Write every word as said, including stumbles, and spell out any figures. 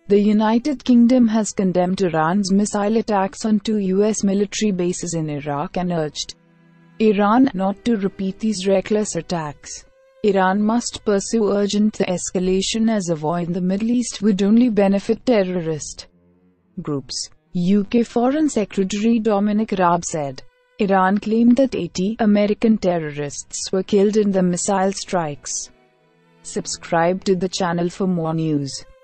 The United Kingdom has condemned Iran's missile attacks on two U S military bases in Iraq and urged Iran not to repeat these reckless attacks. Iran must pursue urgent de-escalation as a war in the Middle East would only benefit terrorist groups, U K Foreign Secretary Dominic Raab said. Iran claimed that eighty American terrorists were killed in the missile strikes. Subscribe to the channel for more news.